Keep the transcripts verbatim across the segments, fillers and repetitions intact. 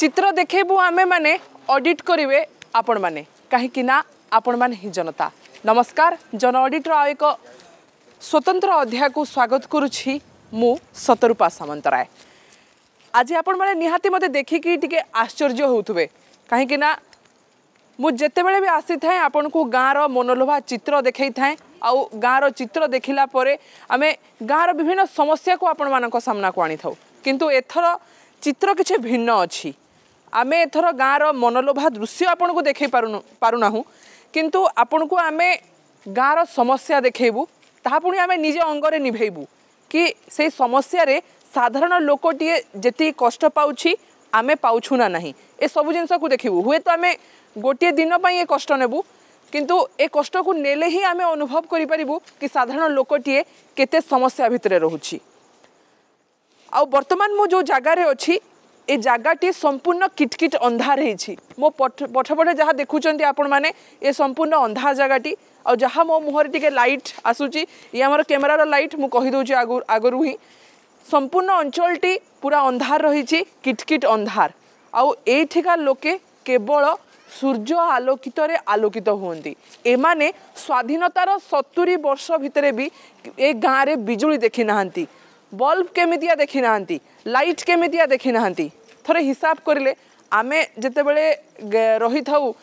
चित्र देखेबू आमे माने ऑडिट करिवे आपण माने कहीं ना आपण माने ही जनता। नमस्कार, जन ऑडिटर एक स्वतंत्र अध्याय को स्वागत करुछि मु सतरूपा सामंतराय। आज आपण माने निहाती मते देखिकी टिके आश्चर्य होउथुबे कहीं ना मु जेते बेले भी आसी थाए आपण को गाँव रो मनोलोभा चित्र देखई थाए आउ गाँव रो चित्र देखिला परे आमे गाँव रो विभिन्न समस्या को आपण मानक सामना को आनी थाउ, किंतु एथर चित्र किछि भिन्न अछि। आमे एथर गाँव रो मनोलोभा दृश्य आपण को देखै पारुनु पारुनाहु, किंतु आपण को आमे गाँव रो समस्या देखैबू ताहा पुणी आमे निज अंगरे निभैबू कि से समस्या रे साधारण लोकटीए जेति कष्ट पाउछि आमे पाउछु ना नहीं। ए सब जिनस को देखिबू हुए तो आमे गोटे दिन पई ए कष्ट नेबू, किंतु ए कष्ट को नेले ही आमे अनुभव करि परिबू कि साधारण लोकटीए केते समस्या भितरे रहुछि। आ वर्तमान मु जो जगार अच्छी ए जगाटी संपूर्ण किटकिट अंधार है। मो पछपटे जहाँ देखुंत आपण मैंने ये संपूर्ण अंधार जगाटी आ जहाँ मो मुहर टिके लाइट आसूची ये आमर कैमेरार लाइट मु कहीदे आगु आगु ही संपूर्ण अंचलटी पूरा अंधार रही किटकिट अंधार। आउ एठिका लोके केवल सूर्य आलोकित रे आलोकित हुंती। एमाने स्वाधीनतार सत्तरी वर्ष भितरे भी ए गाँव रे बिजुली देखी नाहंती, बल्ब केमितिया देखी नाहंती, लाइट केमितिया देखी नाहंती। थोड़े हिसाब करिले आमे जेते बेले रही थाउ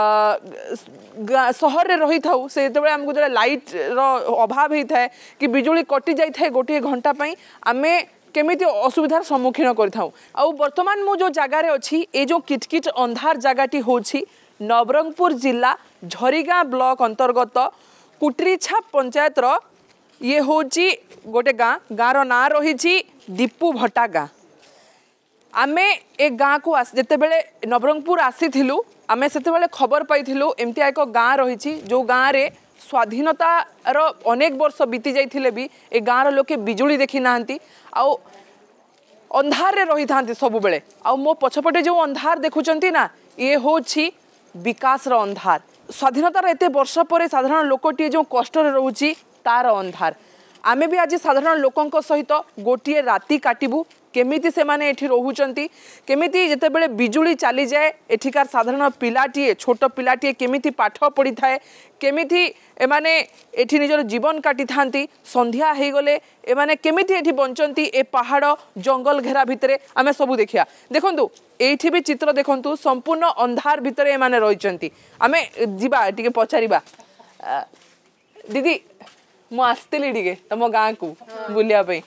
सहर रे रही थाउ से जेते बेले हमको लाइट रो अभाव होता है कि बिजुली कटि जाई थाए गोटे घंटा पई आमे केमिति असुविधार सम्मुखीन करिथाउ। आ वर्तमान मु जो जगार अच्छी ए जो किटकिट अंधार जगाटी होछि नवरंगपुर जिला झरीगाँ ब्लॉक अंतर्गत कुटरीछा पंचायत रो ये होची गोटे गाँ गाँव ना रही दीपू भट्टा गाँ। आमे ए गाँ को जिते बेले नवरंगपुर आसीथिलु आमे सेते बेले खबर पाइथिलु एमती एक गाँ रही जो गाँ रे स्वाधीनतार अनेक वर्ष बीती जाइथिले भी ए गाँव लोके बिजुली देखी नाहंती आउ अंधार रे रही थांती सब बेले। आउ मो पछपटे जो अंधार देखुचंती ना ये होछि विकास रो अंधार। स्वाधीनतार एते वर्ष पर साधारण लोकटी जो कष्ट रे रहउची तार अंधार। आमे भी आज साधारण लोकंक सहित गोटे राति काटिबू केमिति से माने एठी रहुचंती, केमिति जेते बेले बिजुली चली जाए एठिकार साधारण पिलाटीए छोट पिलाटीए केमिति पाठ पढ़ी थाए, केमिति एमाने एठी निजर जीवन काटी थांती। संध्या हे गले एमाने केमिति एठी बंचंती ए पहाड़ जंगल घेरा भितरे आमे सबु देखिया। देखंतु एठी भी चित्र देखंतु संपूर्ण अंधार भितरे एमाने रहिचंती। आमे जिबा टिके पचारिबा दीदी मु आस्तिली टिके तम गाँ को बुलिया पई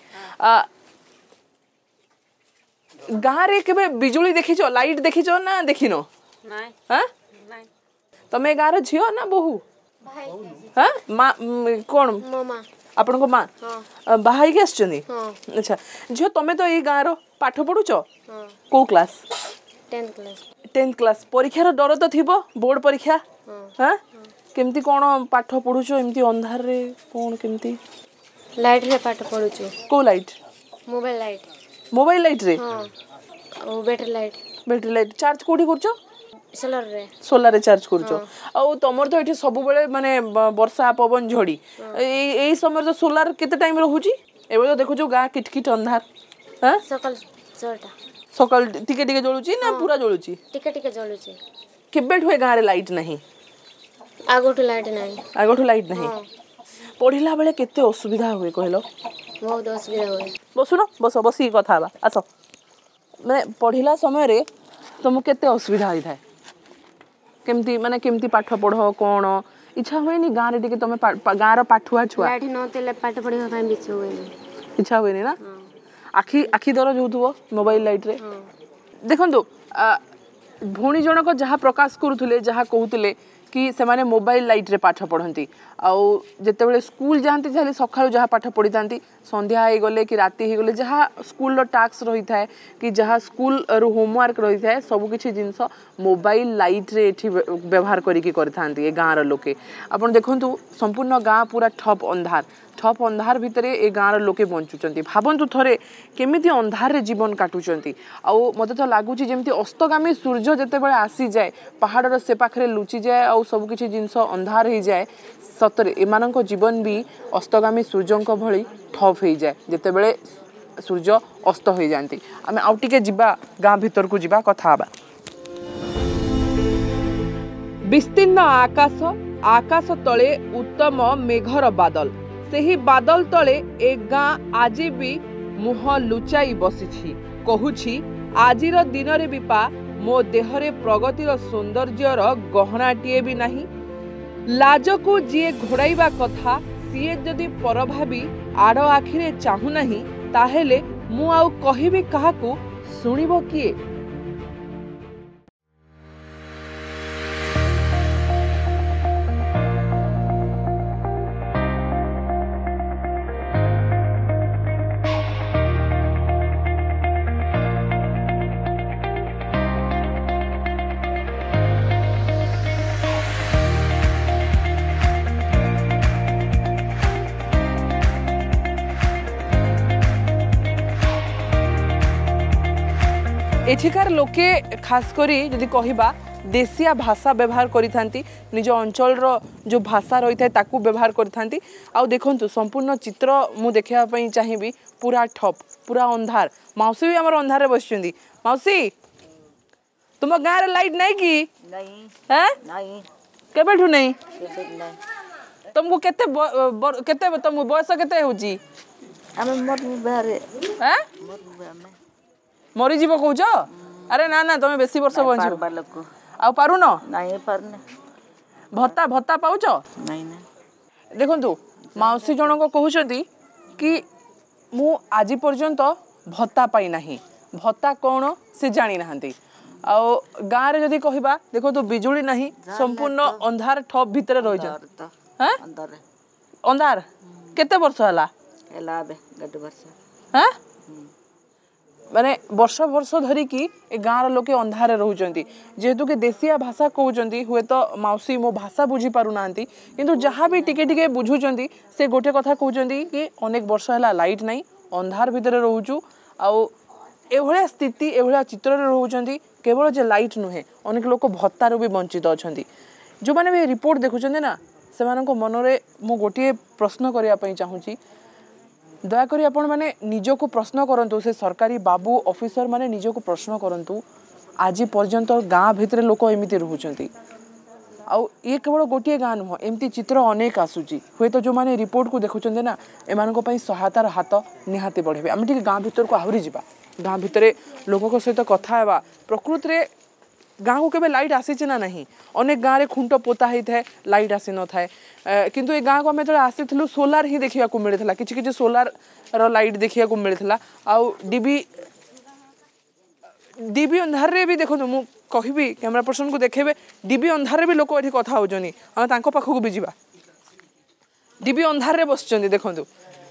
गाँव रे केबे बिजुली देखिछ लाइट देखिछ ना देखिनो नाय हां नाय तमे गाँव रे झियो ना बहु भाई हां मा कोन मामा आपन को मां हां भाई के आछनी हां अच्छा झियो तमे तो ई गाँव रो पाठ पढुछ हां को class tenth class tenth class परीक्षा रो डर तो थिबो बोर्ड परीक्षा हां हां केमती कोन पाठ पढुछ एमती अंधार रे कोन केमती लाइट रे पाठ पढुछ को light mobile light mobile light रे हां ओ battery light battery light charge कोठी करछो सोलर रे सोलर रे चार्ज करछो। आ तमर तो एठी सब बेले माने वर्षा पवन झड़ी ए एई समय तो सोलर केते टाइम रहउची एबे तो देखो जो गा किटकिट अंधार हां सकाल छटा सकाल टिके टिके जळुची ना पूरा जळुची टिके टिके जळुची केबेट होय गा रे लाइट नहीं आगोटू लाइट नहीं आगोटू लाइट नहीं पढ़िला बेले केते असुविधा होय कहलो बहुत असुविधा होय बसुनो बस बसी कथा बा आसो मैं पढ़िला समय रे तुम केते असुविधा होई थाए केमती माने केमती पाठ पढ़ो कोन इच्छा होयनी गाँ रे टिके तुम गाँ रो पाठुआ छुआ लाइट न तेले पाठ पढ़िबा ପାଇଁ बिछ होयनी इच्छा होयनी ना आखी आखी दरज होतबो मोबाइल लाइट रे देखंतु भौणी जनक जहाँ प्रकाश करुले जहाँ कहते कि से माने मोबाइल लाइट रे पाठ पढ़ती आउ जेते बेले स्कूल जाती ताले सकाळु जहाँ पाठ पढ़ी थांती संध्या हो गले कि राति हो गले जहाँ स्कूल रो टास्क रही थाए कि जहाँ स्कूल रो होमवर्क रही थाए सब किछि जिंस मोबाइल लाइट रे एठी व्यवहार करिकि करथांती ए गाँव रो लोके। आपण देखंतु संपूर्ण गाँ पूरा ठप अंधार ठप अंधार भितरे ए गाँव लोके बंचुचंती। भाबंतु थरे केमिति अंधार रे जीवन काटुचंती। आउ मते तो लागुची जेमति अस्तगामी सूर्य जेते बेले आसी जाए पहाड़ रो से पाखरे लुचि जाए आउ सब किछि जिंस अंधार हो जाए सतरे एमानंको जीवन भी अस्तगामी सूर्यंक भली ठप हो जाए जेते बेले सूर्य अस्त हो जाती आम आउ टिके जिबा गाँ भीतर को जिबा कथा हबा विस्तीर्ण आकाश आकाश तले उत्तम मेघर बादल सेही बादल तले ए गाँ आज भी मुह लुचाई बसी कहूछि आजिर दिन रे बिपा मो देहरे प्रगतिर सौंदर्यर गहनाटीए भी नहीं लाज को जी घोड़ाइबा कथा सीए जदि पर भावी आड़ आखिरे चाहू नहीं ताहेले मु आउ कहिबी काहाकू सुनिबो किए। एठिकार लोके खास करी जदि कहिबा देशिया भाषा व्यवहार करिथांती निज अंचल जो भाषा रही है ताकू व्यवहार करिथांती आउ देखंतु संपूर्ण चित्र मु देखिया पई चाहिबी पूरा ठप पूरा अंधार मौसी भी हमर अंधार रे बसिचंदी मौसी तुम गाँ रे लाइट नहीं की नहीं हैं नहीं केबेठु नहीं केबे नहीं तुमको केते केते तुम बयस केते होजी आमे मर बारे हैं मर बामे मरी जीव कहूच अरे ना ना तुम बेसी वर्ष बंच पार लोक आ पारुन नहीं पारने भत्ता भत्ता पाउच नहीं नहीं देखंतु माउसी जनक कहउछंती कि मु आज पर्यंत भत्ता पाई नाही भत्ता कौन से जानी नाहंती आ गाँ रे जदि कहिबा देखंतु बिजुली नाही संपूर्ण अंधार ठप भितर रहि जा तो हैं अंदर अंधार केते वर्ष हला एला बे गड वर्ष हैं माने वर्ष वर्ष धरिकी ए गाँव लोके अंधारे रोचंती जेहेतु कि देशिया भाषा कहउचंती हुए तो माउसी मो भाषा बुझी पारु नांती किंतु जहाँ भी टिके टिके बुझुचंती से गोटे कथा कहउचंती कि अनेक वर्ष हला लाइट नहीं अंधार भितर रोचु आउ एभलिया स्थिति एभलिया चित्र रे रोचंती केवल जे लाइट नुहे अनेक लोक भत्तारू भी वंचित अछंती जो माने भी रिपोर्ट देखुचंती ना से मानको मनरे मो गोटे प्रश्न करिया पई चाहूची दयाकोरी आपण माने निजको प्रश्न करंतु से सरकारी बाबू ऑफिसर माने निजको प्रश्न करंतु आज पर्यंत गाँ भितर लोक एमिति रहउचंती आउ ये केवल गोटे गाँ नुह एमती चित्र अनेक आसुची हुए तो जो माने रिपोर्ट को देखुचंदे ना एमानको पई सहायतार हाथ निहाती बढ़ेबे आम टिके गाँ भितर को आहरी जिबा गाँ भितर लोक सहित कथा हेबा प्रकृति रे गाँ को केबे लाइट आसी ना नहीं अनेक गाँव रे खुंट पोता होता है लाइट आसी न थाए किंतु ए गाँ को आम जो आसी सोलार ही देखा मिलता किसी किसी सोलार रो लाइट देखा मिलता आउ डीबी डीबी अंधार रे भी देखो मु कहबी कैमरा पर्सन को देखेबे डीबी अंधार रे भी लोक एठी कथा होजनी हम तांको पाखको भी जिबा डीबी अंधार रे बसचंदी देखंतु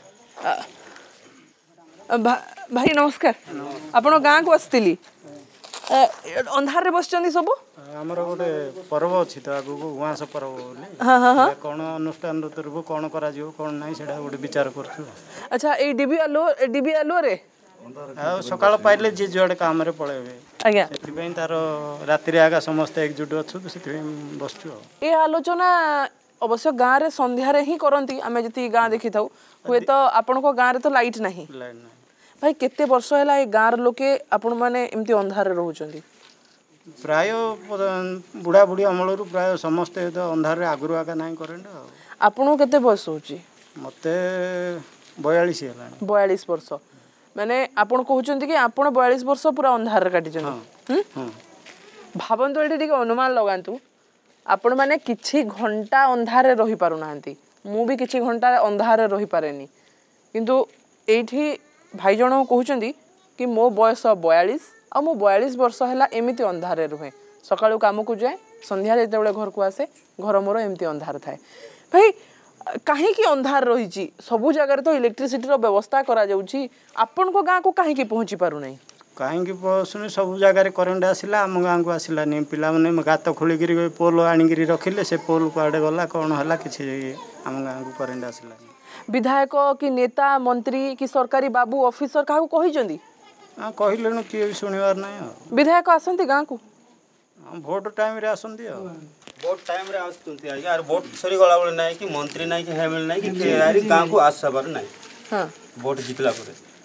भाई नमस्कार आपण गाँ को आस्तिली अंधार रे बसचंदी सब हमर गोटे पर्व अछि त आगु उहाँस पर्व बोली हां हां हां कोन अनुष्ठान तरफ कोन करा जिवो कोन नाही सेडा गोटे विचार करछु। अच्छा ए डीबी आलो डीबी आलो रे आ सकाळ पाइले जे जुआडे काम रे पळेबे आज्ञा सेति पई तार राति रे आगा समस्त एकजुट अछु सेति पई बसछु। ए आलोचना अवश्य गाँ रे संध्या रे ही करंती आमे जति गाँ देखि थाउ हुए तो आपन को गाँ रे तो लाइट नाही लाइट नाही भाई केते वर्ष हैला ए गाँ रे लोके आपन माने एमती अंधार रे रहउचंदी प्राय बुढ़ा बुढ़ी अमल प्राय समस्ते तो अंधार रे आगुरु आका नाही करेंट आपन केते बयस होची मते बयालीस हेलानी बयालीस वर्ष माने आपन कहउचंदी कि आपन बयालीस वर्ष पूरा अंधार रे काटी चंदी हम भाबंतु एठी ठीक अनुमान लगांतु आपण माने किछि घंटा अंधार रे रही पारु नाहंती मु भी किछि घंटा अंधार रे रही पारेनी किंतु एठी भाई जण कहउचंदी कि मो बयस बयालीस आ मो बयालीस वर्ष हैला एमिति अंधार रे रुहे सकाळु काम को जाए संध्या रे जेतेबेले घर को आसे घर मोर एमिति अंधार थाए भाई काहे कि अंधार रही सबु जगह तो इलेक्ट्रिसिटी रो व्यवस्था करा जाउची आपन को गाँ को काहे कि पहुंची पारु नै काहे कि पहुंचुनी सब जगह रे करंट आसिला हम गाँ को आसिला नै पिला माने गात खोली गिरी पोल आनी गिरी रखिले से पोल को आडे गला कोन हला किछि हम गाँ को करंट आसिला विधायक कि नेता मंत्री कि सरकारी बाबू ऑफिसर काहू कहि जंदी हां कहिले न कि सुनिवार नै विधायक आसंती गाँ को भोट टाइम रे आसंती भोट टाइम रे आसतुंती आ यार भोट सरी गला बळे नै कि मंत्री नै कि हेमल नै कि यार गाँ को आस सबर नै हां भोट जितला परे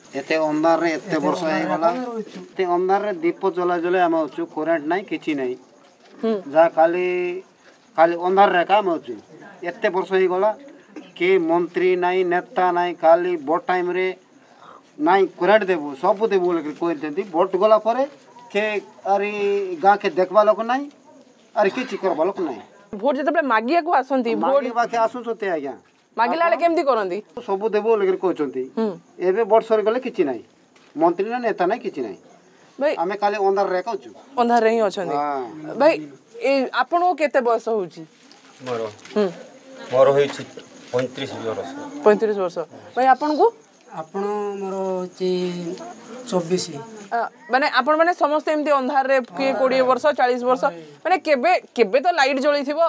एते अंधार रे एते वर्ष हे गला एते अंधार रे दीप जला जले हम अछु करेंट नाही किछि नाही जा खाली खाली अंधार रे काम अछु एते वर्ष हे गला के मंत्री नाही नेता नाही खाली वोट टाइम रे नाही करेंट देबो सब देबो लेके कोइ देंती वोट गला परे के अरे गां के देखबा लोक नाही अरे किछि करबा लोक नाही भोट जते मागिया को आसंती भोट मागे बाके आसु सोते आज्ञा मागिला ले केमती करंती सब देबो लेके कहचंती एबे वोट सर गले किछि नाही मंत्री ना नेता नाही किछि नाही भाई आमे खाली अंधार रे कहचु अंधार रे ही अछंती हां भाई ए आपन को केते बयस होउची मोर हम मोर होई छि पैंतीस वर्ष पैंतीस वर्ष भाई आपन को ଆପଣ ମୋର ହେଉଛି ଚବିଶ ମାନେ ଆପଣ ମାନେ ସମସ୍ତେ ଏମିତି ଅନ୍ଧାରରେ କିଏ କୋଡ଼ିଏ ବର୍ଷ ଚାଳିଶ ବର୍ଷ ମାନେ କେବେ କେବେ ତ ଲାଇଟ୍ ଜଳିଥିବ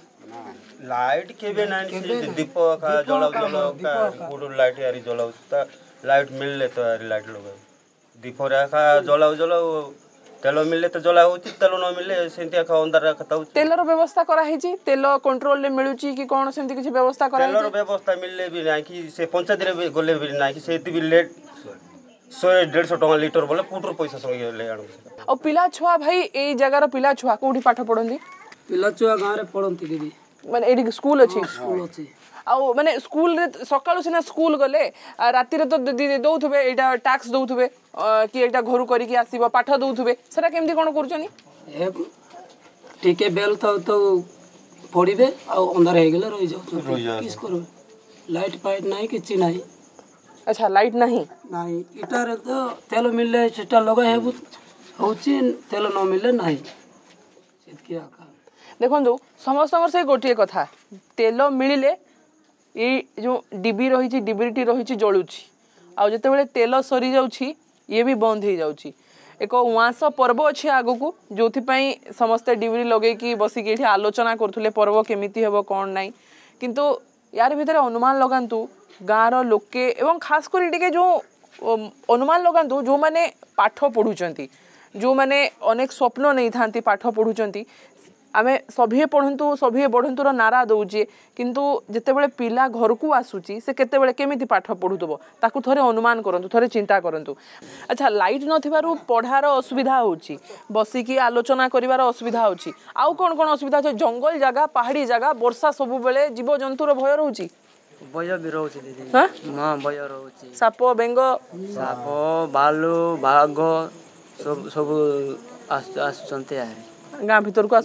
लाइट केबे नाही दीप का जलाउ जलाउ का पूरा लाइट यारी जलाउ त लाइट मिलले तो यारी लाइट लगाउ दीप रे का जलाउ जलाउ तेल मिलले तो जला होची तेल न मिलले सेंतिया का अंदर रखताउ तेलर व्यवस्था करा हेची तेल कंट्रोल ले मिलुची कि कोन सेंति किछि व्यवस्था करा तेलर व्यवस्था मिलले भी नाही कि से पंचायत रे गले भी नाही कि सेति भी लेट सौ डेढ़ सौ टका लीटर बोले पुटर पैसा संगे ले आनु और पिला छुआ भाई ए जगार पिला छुआ कोठी पाठ पढंदी ପିଲା ଛୁଆ ଗାଁରେ ପଢ଼ନ୍ତି ଦିଦି माने एडी स्कूल अछि ସ୍କୁଲ ଅଛି आउ माने स्कूल रे सकाळु सिना स्कूल गले राति रे तो दउथबे एटा टैक्स दउथबे कि एटा घरु करी कि आसीबो पाठ दउथबे सेटा केमदी कोन करूचनी ଏ ଟିକେ ବେଲ ଥାଉ ଥାଉ ପଡ଼ିବେ ଆଉ ଅନ୍ଧାର ହେଇଗଲେ ରହିଯାଉଛନ୍ତି କିସ୍ କରିବେ ଲାଇଟ୍ ଫାଇଟ୍ ନାହିଁ କିଛି ନାହିଁ अच्छा लाइट नहीं ନାହିଁ ଇଟାରେ ତ ତେଲ ମିଳିଲେ ସେଟା ଲଗା ହେବ ହେଉଛି ତେଲ ନ ମିଳିଲେ ନାହିଁ ସେତିକି ଆକା देखो समस्त से गोटे कथा तेल मिले ये जो डिबी रही डिबिटी रही जलुची आउ जिते बड़े तेल सरी जाऊँगी ये भी बंद हो जाऊँगी एक उआस पर्व अच्छे आग को जो समस्ते डिबिरी लगे बसिक ये आलोचना करुले पर्व केमी हम कौन ना किंतु यार भितर अनुमान लगातु गाँव लोके एवं खास कर जो अनुमान लगातु जो मैंने पाठ पढ़ुंट जो मैंने अनेक स्वप्न नहीं था पाठ पढ़ुंट आमे सभी पढ़ंतु सभी बढ़ंतुर नारा दौचे किंतु जितेबले पिला घर को आसूची से केतेबले केमिति पाठ पढ़ुतबो ताकू थरे अनुमान करंतु थरे चिंता करंतु अच्छा लाइट नथिबारु पढ़ार असुविधा होची बसिकी आलोचना करिवार असुविधा होची आउ कोन कोन असुविधा छै जंगल जगह पहाड़ी जगह वर्षा सब बेले जीव जंतुर भय रहउची भय भी रहउची दीदी हां हां भय रहउची साप बेंग साप भालू बाघ सब सब आस आसुचंते यार गाँ भीतर को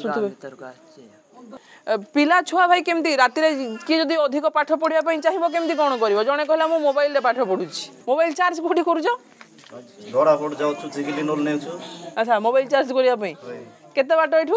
आसुथबे पिला छुआ भाई केमती राति रे कि जदी अधिक पाठ पढ़िया पई चाहिबो केमती कोन करबो जने कहला मो मोबाइल रे पाठ पढुची मोबाइल चार्ज कोठी करूजो डोरा पड़ जाउछु जिगिली नोल नेछु अच्छा मोबाइल चार्ज करिया पई केते बाटो एठू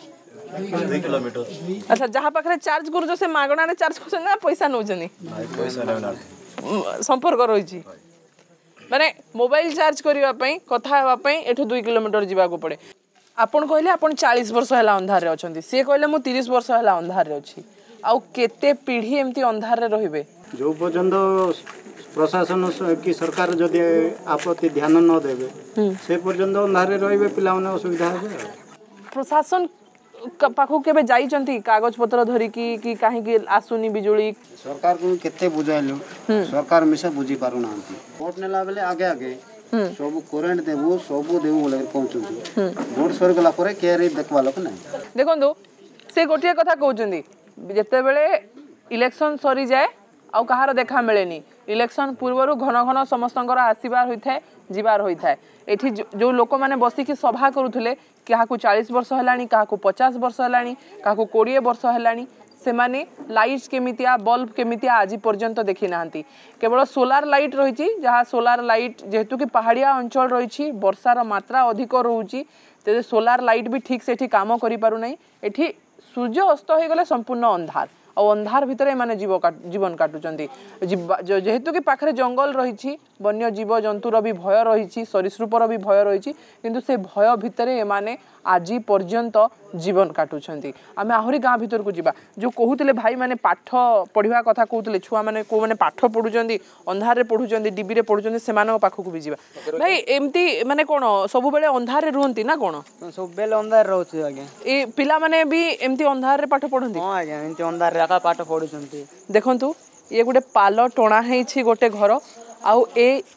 दो किलोमीटर अच्छा जहाँ पाखरे चार्ज करूजो से मागणा रे चार्ज करछन ना पैसा नउजनी पैसा नेना संपर्क रहिची माने मोबाइल चार्ज करिया पई कथा हेबा पई एठू दो किलोमीटर जिबा को पड़े आपण कहले आपण चालीस वर्ष हला अंधार रे अछंती से कहले मु तीस वर्ष हला अंधार रे अछि आउ केते पीढ़ी एमती अंधार रे रहिबे जो पर्यंत प्रशासन की सरकार जदि आपत्ति ध्यान न देबे से पर्यंत अंधार रे रहिबे पिला माने असुविधा हेबे प्रशासन पाखु केबे जाई चंती कागज पत्र धरि की कि काहे की आसुनी बिजुली सरकार को केते बुझाइलु सरकार मिसे बुझी पारु नांती वोट नेला बेले आगे आगे सब करेंट देबो सब देबो बोले कहउछुंती वोट सर गला परे केरे देखबा लोक नै देखंदो से गोटिया कथा कहउचंदी जते बेले इलेक्शन सरी जाए आउ कहार देखा मिलेनी इलेक्शन पूर्वरु घन घन समस्तंकर आसीबार होइथाय जीवार होइथाय एठी जो लोक माने बसी की सभा करूथले काहाकू चालीस वर्ष हेलानी काहाकू पचास वर्ष हेलानी काहाकू बीस वर्ष हेलानी से माने लाइट्स केमितिया बल्ब केमितिया आज पर्यंत देखी नांती केवल सोलार लाइट रही जहाँ सोलार लाइट जेहेतु कि पहाड़िया अंचल रही वर्षार मात्रा अधिक रोची तेज सोलार लाइट भी ठीक से काम करि पारु नै एठी सूर्य अस्त हो गले संपूर्ण अंधार और अंधार भितर माने जीव जीवन काटुचंती जेहेतु कि पाखरे जंगल रही वन्य जीव जंतुर भी भय रही सरीसृपर भी भय रही किंतु से भय भितर एमाने आज पर्यंत जीवन काटुचंती आमे आहुरी गाँ भीतर को जीवा जो कहूले भाई माने पाठ पढ़िवा कथा कहूले छुआ माने को माने पाठ पढ़ुचंती अंधार रे पढ़ुचंती डिबी रे पढ़ुचंती सेमानक पाखकू भी जीवा भाई एमती माने कोन सब बेले अंधार रे रुहंती ना कोन सब बेले अंधार रहउची आगे ए पिला माने भी एमती अंधार रे पाठ पढ़ंती हां आगे एमती अंधार रे आका पाठ पढुचंती देखंतु ये गोटे पाल टोणा हेछि गोटे घर आउ ए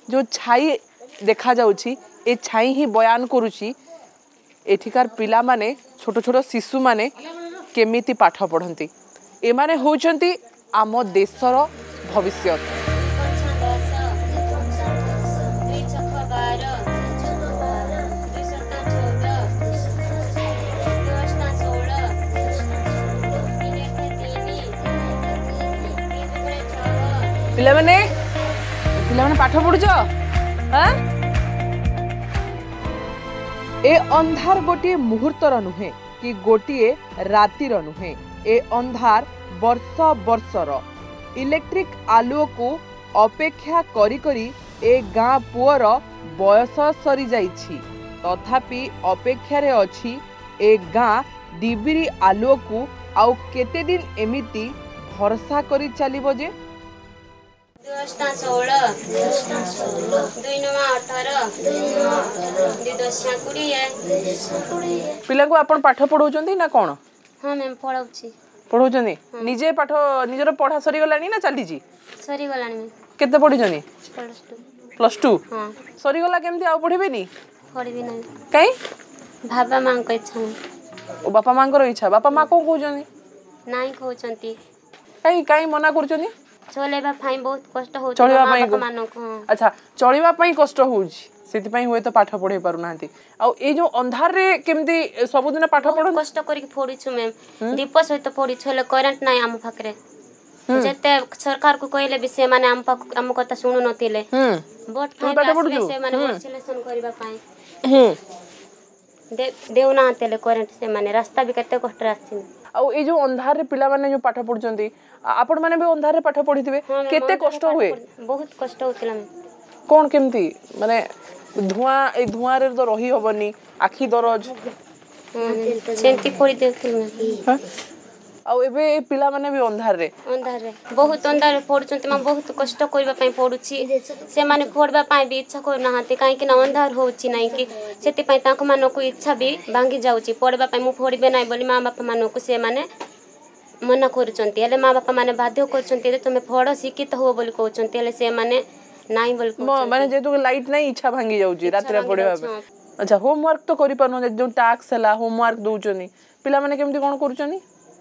जो छाई देखा जाउछि ए छाई ही बयान करुछि एठिकार पिला माने छोट छोट शिशु माने केमिति पाठ पढ़ंती एमाने होउचंती आम देशर भविष्य। पिला माने पिला माने पाठ पढ़ुछ हां ए अंधार गोटे मुहूर्तर नुहे कि गोटे रातिर नुहे ए अंधार वर्ष वर्षर इलेक्ट्रिक आलुओ को अपेक्षा करी करी ए गाँ पुअर बयस सरी जाइछि तथापि अपेक्षारे अछि ए गाँ डिबिरी आलुओ को आउ केते दिन एमिति भरसा करी चलिबो जे दशटा षोलह दुई नमा अठारह दुई दशा कोड़िए पिला को आपण पाठ पढौचंती ना कोन? हाँ मैम पढ़ाऊँ पढौचंती निजे पाठ निजर पढ़ा सरी गलानी ना चली जी सरी गलानी मैम केते पढिचनी प्लस टू प्लस टू हाँ सरी गला केमती आ पढिबेनी पढ़ी नहीं काई बाबा माँ को इच्छा नहीं ओ बापा मां को इच्छा बापा मां को कहउचनी नहीं कहउचंती काई काई मना करचनी चलेबा फाई बहुत कष्ट हो चलेबा फाई बापा मानो को हाँ अच्छा चलिबा पई कष्ट होउची सेति पई होय तो पाठ पढे पारु नांती आ ए जो अंधार रे केमती सब दिन पाठ पढन कष्ट करके पढ़ी छु मैम दीप सहित पढ़ी छु ले करंट नाही आम पाखरे जेते सरकार को कहले भी से माने आम आम कथा सुनु नथिले वोट फाई से माने वोट सिलेक्शन करबा पाई हम दे देउना हातेले करंट से माने रास्ता भी कते कष्ट रास्ती आ ए जो अंधार रे पिला माने जो पाठ पढचंती आपण माने भी अंधार रे पाठ पढिथिबे केते कष्ट हुए बहुत कष्ट होतिला कोन केमती माने धुआं ए धुआं रे तो रही होबनी आखी दरज सेंती पड़ी देथिल आ एबे ए पिला माने भी अंधार रे अंधार रे बहुत अंधार पढुचंती म बहुत कष्ट करबा पई पढुची से माने पढबा पई भी इच्छा करना हाते काई कि ना अंधार होउची नाही कि सेति पई ताको मानो को इच्छा भी भांगी जाउची पढबा पई मु पढबे नाही बोली मां बापा मानो को से माने मना करूचंती हेले मां बापा माने बाध्य करूचंती तुमे पढ शिक्षित हो बोली कहउचंती हेले से माने नाही बोली कहउचंती माने जेतु लाइट नाही इच्छा भांगी जाउची रात रे पढबा अच्छा होमवर्क तो करि पानो जो टास्क हला होमवर्क दोउचनी पिला माने केमती कोन करूचनी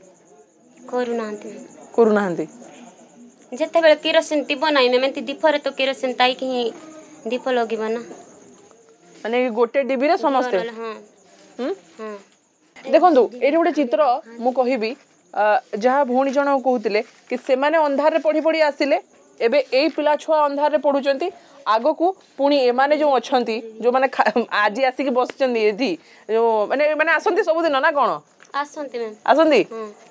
करू नांती करू नांती जेते बेले केरोसिन टिबो नाही मेमेंती दीपरे तो केरोसिन ताई कि दीप लगिबो ना माने गोटे डिबी रे समस्त हां हम हां देखंतु एठी गोटे चित्र मु कहिबी जहाँ भौणी जन कहते कि से माने अंधार रे पढ़ी पढ़ी आसिले एबे एई पिला छुआ अंधार रे पढ़ुचंती आगो को पुणी एमाने जो अछंती जो माने आज आसिक बसचंती एठी जो माने माने आसंती सब दिन ना कोन आसंती मैम आसंती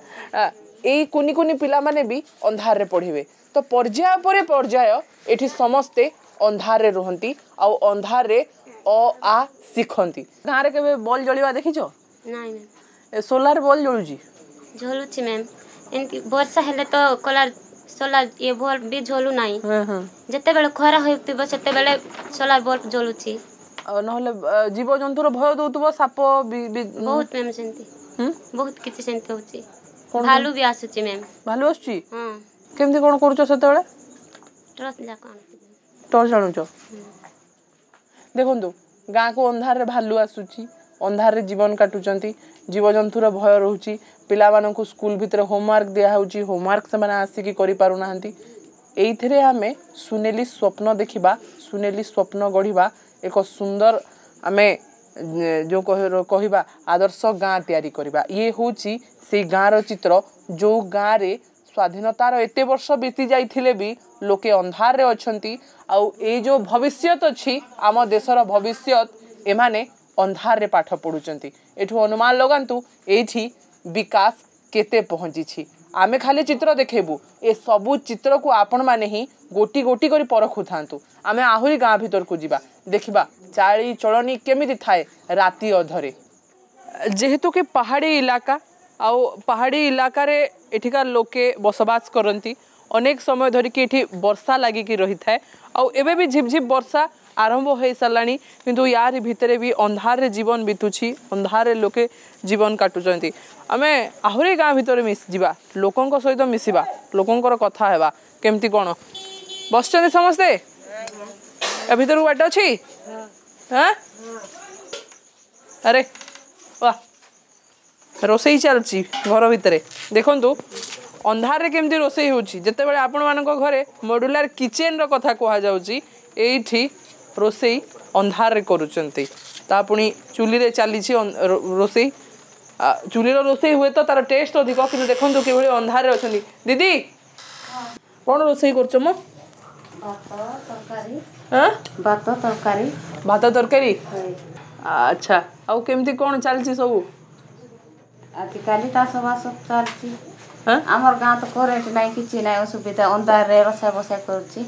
एई कुनी कुनी पिला माने भी अंधार रे पढ़िबे तो पर्याय परे पर्याय एठी समस्ते अंधार रे रहंती आ अंधार रे अ आ सिखंती गां रे केबे बॉल जळिवा देखिछो नाही मैम सोलार बॉल जळुची झोलुची मैम एंती वर्षा हेले तो कलर सोलार ये बल्ब भी झोलु नाही हां हां जते बेले खरा होइतिबो सेते बेले सोलार बल्ब झोलुची नहले जीव जंतुर भय दउतबो साप बहुत मैम सेंती हम बहुत किछि सेंती होची भालू भी आसुची मैम भालू आसुची हां केमती कोन करूचो सेते बेले टॉर्च लाका टॉर्च जानुचो देखंतु गाँ को अंधार रे भालू आसुची अंधार रे जीवन काटुचंती जीव जंतुर भय रहउची पिला मानन को स्कूल भीतर होमवर्क दिया होउची होमवर्क से माने आसी की करि पारु नाहंती एइथरे हमें सुनेली स्वप्न देखिबा सुनेली स्वप्न गढ़िबा एक सुंदर हमें जो कहिबा आदर्श गाँ तैयारी करिबा ये होउची से गाँ रो चित्र जो गाँ रे स्वाधीनतार एते वर्ष बीती जाइथिले भी लोके अंधार रे अछंती आउ ए जो भविष्यत अछि आम देशर भविष्यत एमाने अंधार रे पाठ पढुचंती एठु अनुमान लगांतु एठी विकास केते पहुंची छी आमे खाली चित्र देखेबू ए सबु चित्र को आपण माने ही गोटी गोटी करी परखु थांतु आमे आहुरी गाँ भीतर को जिबा देखिबा चाली चलनी केमिति थाए राती अधरे जेहेतु के पहाड़ी इलाका आउ पहाड़ी इलाका रे एठिका लोके बसवास करंती अनेक समय धरी कि एठी वर्षा लागि कि रही थाए आउ एबे भी झिपझिप वर्षा आरंभ हो साराणी किंतु यार भितरे भी अंधार रे जीवन बीतुची अंधार रे लोके जीवन काटुचंती आमे आहुरी गाँ भितर मिस जिबा लोकंक सहित मिसिबा लोकंकर कथा हेबा केमती कोन बसचंती समस्ते ए भीतर बाट अच्छी हाँ अरे वाह रोसई चलची घर भितर देखु अंधार केमती रोसई होची जते बेले आपण मानक घरे मॉड्यूलर किचन रो कथा कहा जाउची एठी रोसई अंधार रे करूचंती ता पुणी चुली रे चली रोसई चुली रो रोसई हुए तो तार टेस्ट अधिक कि देखो कि अंधार रे अछंती दीदी कौन रोसई करछ मो भात तरकारी भात तरकारी अच्छा आउ केमती कौन चलची सब आजिकाली चाष बास चलती आमर गाँ तो करेन्ट नहीं किसी नहीं असुविधा अंधार रे रोसा बसा करुची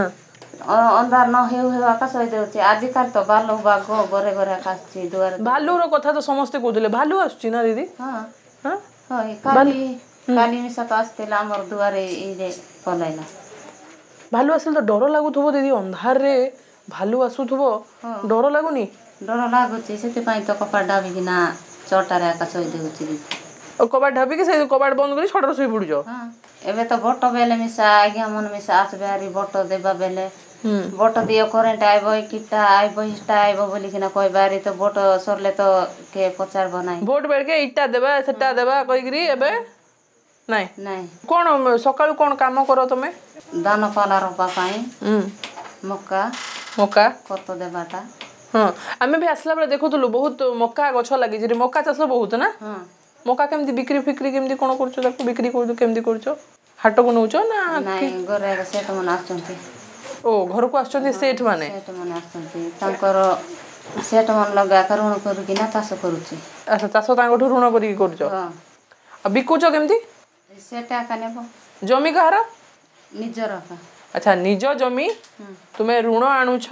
अंधार न हेउ हेउ आकाश होई देउची आजिकाल तो भालू बाघ घरे घरे आकाशी दुआर भालू रो कथा तो समस्त कहउले भालू आछी ना दीदी हां हां हां काली काली मिसा तो आस्तेला हमर दुआरे ई रे पलाइला भालू आसल तो डर लागुथबो दीदी अंधार रे भालू आसुथबो डर लागुनी डर लागुची सेते पई तो कपड़ा डाबी बिना चटा रे आकाश होई देउची और कबाट ढाबी के से कबाट बंद करी छडर सोई पड़ जाओ हां एबे तो बटो बेले मिसा आज्ञा मन मिसा आसबे हारी बटो देबा बेले बटो दियो करेंट आइबो किटा आइबो हिस्टा आइबो बोली किना कोई बारी तो बटो सरले तो के पचार बनाई वोट बेड़ के इटा देबा सेटा देबा कहि गिरी एबे नहीं नहीं कोन सकाळु कोन काम करो तमे दाना पाला रोपा पाई हम मक्का मक्का कतो देबाटा हां आमे भी आसला बेले देखुतलु बहुत मक्का गछ लागि जे मक्का चाष बहुत ना हां मक्का केमती बिक्री फिक्री केमती कोन करछो ताको बिक्री करदु केमती करछो हाट को नउछो ना नहीं घरे सेट मन आछंती ओ घर को आछंती सेठ माने सेट मन आछंती तांकर सेट मन लगा करुण करू कि ना चाष करूची अच्छा चाष तांगठु ऋण करी करछो हां आ बिकुछो केमती सेटा कानेबो जमी कहार निजर का अच्छा निज जमी तुमे ऋण आणुछ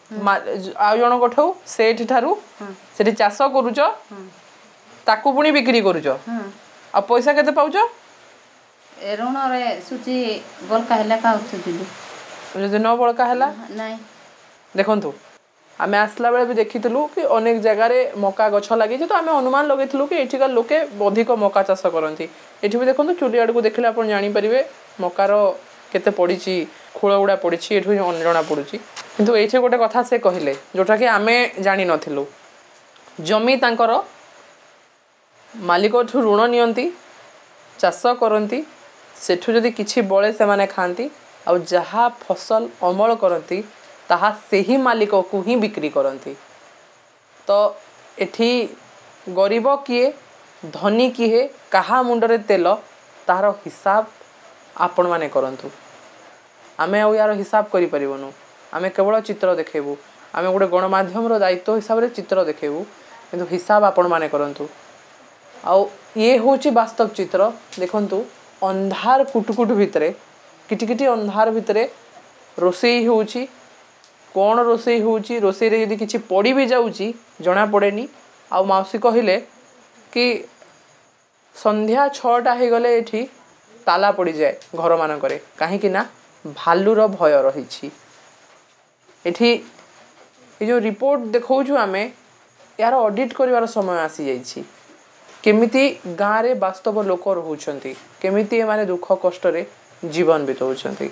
आ जण कोठौ सेठ थारु सेठी चाष करूछ ताकू पुणी बिक्री करूछ आ पैसा केते पाउछ ए ऋण रे सुची बलका हेला पाउछ दीदी जदि न बळका हैला नहीं देखंतु आमे आसला बेले भी देखितलु कि अनेक जगह रे मक्का गछ लागि तो आमे अनुमान लगेतलु कि एठिका लोके अधिक मक्का चाष करंती एठी भी देखंतु चुली आडू देखले आपण जानि परिबे मक्का रो केते पडिची खोळ उडा पडिची एठु अनजणा पडुची किंतु एठी गोटे कथा से कहिले जोटा कि आमे जानि नथिलु जमी तांकर मालिक ठु ऋण नियंती चाष करंती सेठु जदि किछि बळे से माने खांती आ जहा फसल अमल करंती ताहा सेही मालिक को ही बिक्री करंती तो एठी गरीब किए धनी किए कहा मुंडरे तेल तार हिसाब आपण माने करंतु आमे आ यार हिसाब करि परिबनु आमे केवल चित्र देखेबु आमे गोटे गणमाध्यम रो दायित्व हिसाब रे चित्र देखेबु किंतु हिसाब आपण माने करंतु आ ये होची वास्तव चित्र देखंतु अंधार कुटकुट भितरे किटी किटी अंधार भितरे रोसई होची कौन रोसई होची रोसई रे यदि किछि पड़ी भी जाउची जना पड़ेनी आ माउसी कहिले कि संध्या छटा हे गले एठी ताला पड़ी जाए घर मानकरे काहे कि ना भालुर भय रहिछि एठी ए जो रिपोर्ट देखौछु आमे यार ऑडिट करिवार समय आसी जाइछि केमिति गाँ रे वास्तव लोक रहउछंती केमिति माने दुख कष्ट रे जीवन बिताउछंती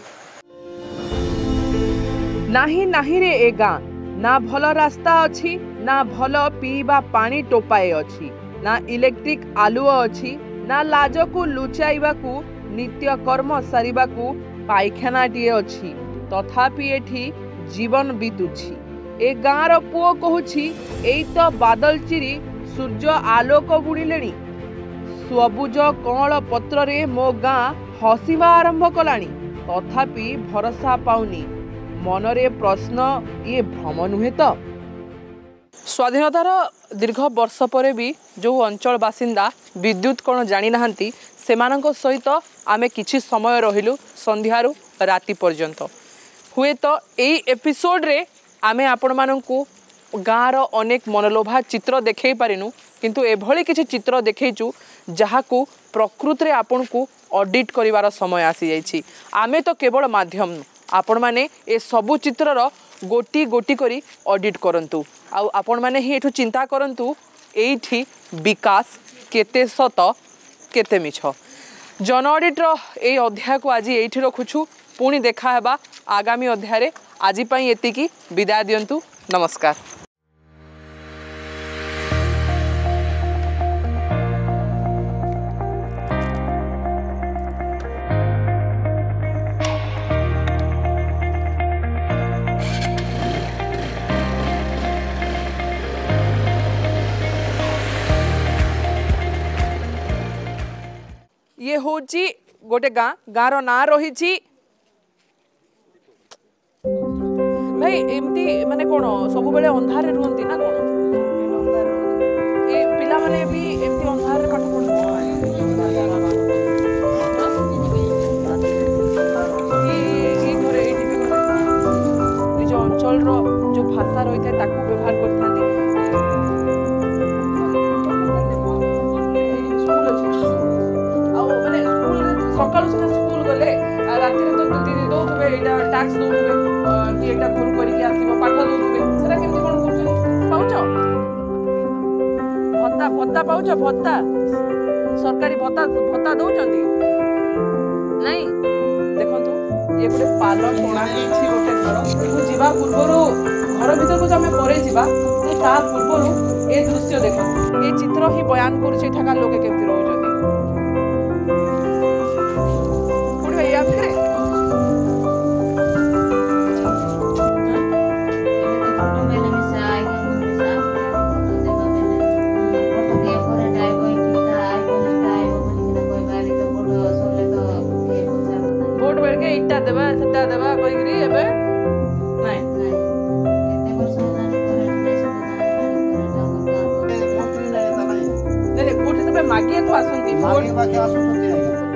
नाही नाही रे ए गाँ ना भल रास्ता अछि ना भल पीवा पानी टोपाए अछि ना इलेक्ट्रिक आलुओ अछि ना लाज को लुचाइबा को नित्य कर्म सारिबा को पायखानाटिए अछि तथापि एठी जीवन बितुछि ए गाँ रो पुओ कहूछि एई तो बादल चिरी सूर्य आलोक बुड़िलेणी सबुज कअंल पत्र रे मो गाँ हसिबा आरंभ कलानी तथापि भरोसा पाउनी मनरे प्रश्न ये भ्रम नुहे तो स्वाधीनतार दीर्घ वर्ष पर भी जो अंचल बासिंदा विद्युत कौन जानी नाहंती सेमानक सहित आमे किछि समय रहिलु संध्यारु राति पर्यंत हुए तो एई एपिसोड रे आमे आपण माननकु गाँर अनेक मनलोभा चित्र देखै पारिनु किंतु एभली किछि चित्र देखैचु जहाकु प्रकृति रे आपन को ऑडिट करिवार समय आसी जाइछि आमे तो केवल माध्यम आपण माने ए सबु चित्रर गोटी गोटी करी ऑडिट करंतु आ आपण माने ही एठु चिंता करंतु एठी विकास केते सत केते मिछ जन ऑडिट रो ए अध्याय को आज एठी रखुछु पुणी देखा हेबा आगामी अध्याय रे आज पई एतिकी विदाय दियंतु नमस्कार। ये होची गोटे गाँ गाँर ना रही भाई एमती माने कौन सब बेले अंधार रुहती ना कौन ये पिला माने भी एमती अंधार पाठ निज अंचल जो भाषा रही है व्यवहार कर सकाल सीना स्कूल गले राति तो दीदी दौथे यहाँ टैक्स दौथे कि यहाँ घर करके आसब पाठ दौथे सेटा केमती कौन कर पाच भत्ता भत्ता पाच भत्ता सरकारी भत्ता भत्ता दौरान नहीं देखो ये गोटे पाल टणा गोटे घर जावा पूर्व घर भर को आम पर ता पूर्व ए दृश्य देख ये चित्र ही बयान कर लोके केमती रोच इटा देवा सेटा देवा कहिकरी एबे नहीं नहीं भोट तबे मागिए को आसंती भोट मागिए आसंती